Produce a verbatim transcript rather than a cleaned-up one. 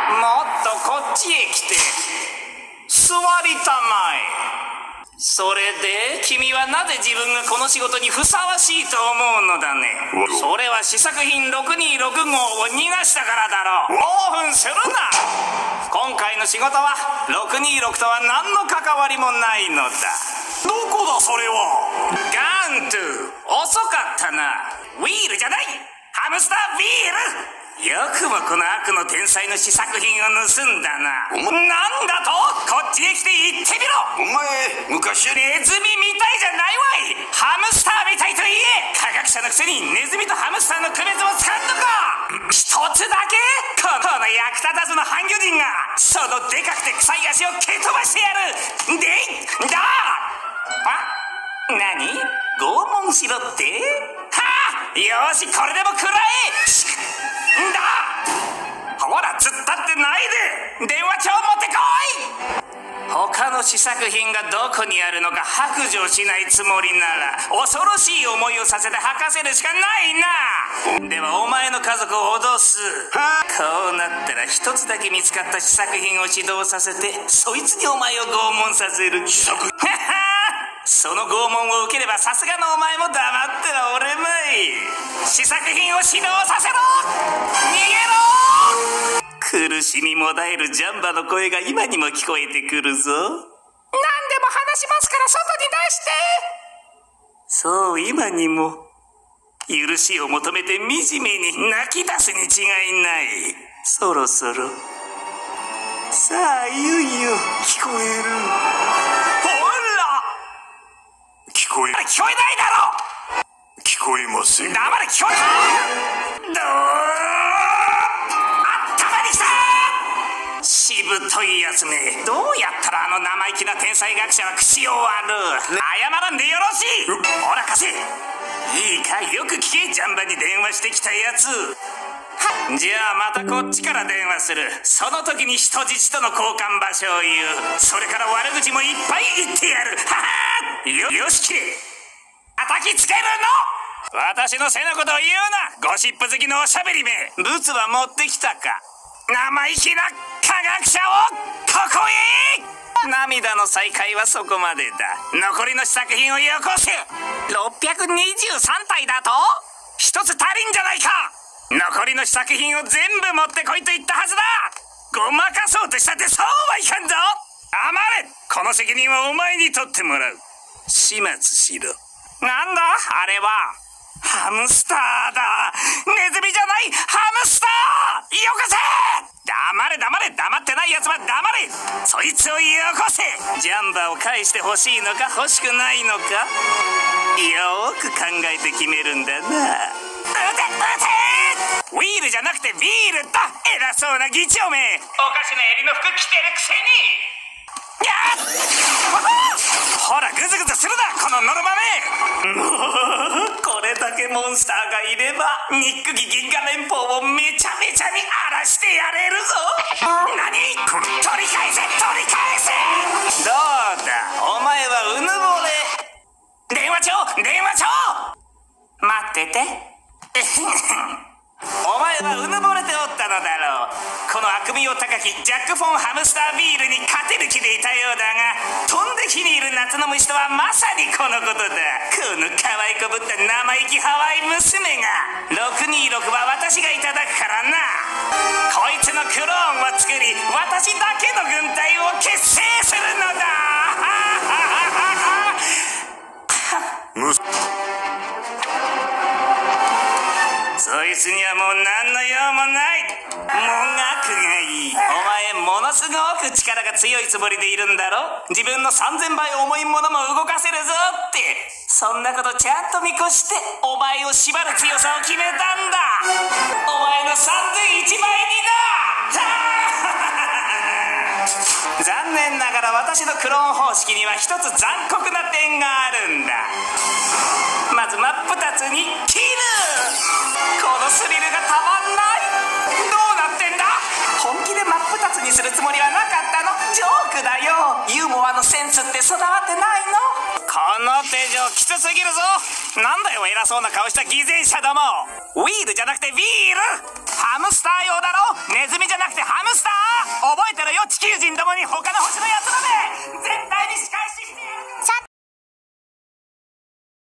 もっとこっちへ来て座りたまえ。それで君はなぜ自分がこの仕事にふさわしいと思うのだね。それは試作品ろくにーろくごうを逃がしたからだろう。興奮するな。今回の仕事はろくにーろくとは何の関わりもないのだ。 どこだそれは。 ガントゥ、遅かったな。ウィールじゃない、ハムスタービール。よくもこの悪の天才の試作品を盗んだな。なんだと、こっちへ来て言ってみろ。 お前昔ネズミみたいじゃないわい。ハムスターみたいと言え。科学者のくせにネズミとハムスターの区別もつかんのか。一つだけこの役立たずの半魚人がそのでかくて臭い足を蹴飛ばしてやる。でいだあ、何、拷問しろって。はあ、よし、これでも食らえ。んだ、ほら、突っ立ってないで電話帳持ってこい。他の試作品がどこにあるのか白状しないつもりなら恐ろしい思いをさせて吐かせるしかないな。ではお前の家族を脅す。こうなったら一つだけ見つかった試作品を指導させてそいつにお前を拷問させる。試作その拷問を受ければさすがのお前も黙ってはおれまい。試作品を指導させろ。逃げろ。苦しみもだえるジャンバの声が今にも聞こえてくるぞ。何でも話しますから外に出して。そう、今にも許しを求めて惨めに泣き出すに違いない。そろそろさあ、いよいよ聞こえる。ほら、 聞こえ聞こえないだろ。 聞こえません。 黙れ、聞こえた。どー頭にきた。しぶといやつめ、どうやったらあの生意気な天才学者は口を割る。謝らんでよろしい。ほら貸せ。いいか、よく聞け。ジャンバに電話してきたやつ。じゃあまたこっちから電話する。その時に人質との交換場所を言う。それから悪口もいっぱい言ってやる。ははよ、よしきれ。叩きつけるの。私の背のことを言うな。ゴシップ好きのおしゃべりめ。ブツは持ってきたか。生意気な科学者をここへ。涙の再会はそこまでだ。残りの試作品をよこせ。ろっぴゃくにじゅうさんたいだと一つ足りんじゃないか。残りの試作品を全部持ってこいと言ったはずだ。ごまかそうとしたってそうはいかんぞ。黙れ。この責任はお前に取ってもらう。始末しろ。なんだあれは。ハムスターだ。ネズミじゃない、ハムスター。よこせ。黙れ黙れ。黙ってないやつは黙れ。そいつをよこせ。ジャンバを返してほしいのか欲しくないのか、よーく考えて決めるんだな。撃て撃て。ウィールじゃなくてビールだ。偉そうな議長め。おかしな襟の服着てるくせに。やっほら、グズグズするなこのノルマめ。これだけモンスターがいればニックギ銀河連邦をめちゃめちゃに荒らしてやれるぞ。何、取り返せ取り返せ。どうだお前はうぬぼれ。電話帳電話帳。待ってて。お前はうぬぼれておったのだろう。この悪名高きジャック・フォン・ハムスタービールに勝てる気でいたようだが、飛んで火にいる夏の虫とはまさにこのことだ。この可愛こぶった生意気ハワイ娘が。ろくにーろくは私がいただくからな。こいつのクローンを作り私だけの軍隊を結成するのだ。そいつにはもう何の用もない。もがくがいい。お前ものすごく力が強いつもりでいるんだろ。自分のさんぜんばい重いものも動かせるぞって。そんなことちゃんと見越してお前を縛る強さを決めたんだ。お前のさんぜんいちばいにだ。残念ながら私のクローン方式には一つ残酷な点があるんだ。まず真っ二つに切る。このスリルがたまんない。どうなってんだ。本気で真っ二つにするつもりはなかったの。ジョークだよ。ユーモアのセンスって備わってないの。この手錠きつすぎるぞ。なんだよ偉そうな顔した偽善者ども。ウィールじゃなくてビール。ハムスター用だろ。ネズミじゃなくてハムスター。 に他の星のやつらめ